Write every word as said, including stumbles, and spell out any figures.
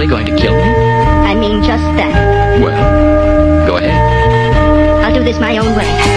really going to kill me? I mean just that. Well, go ahead. I'll do this my own way.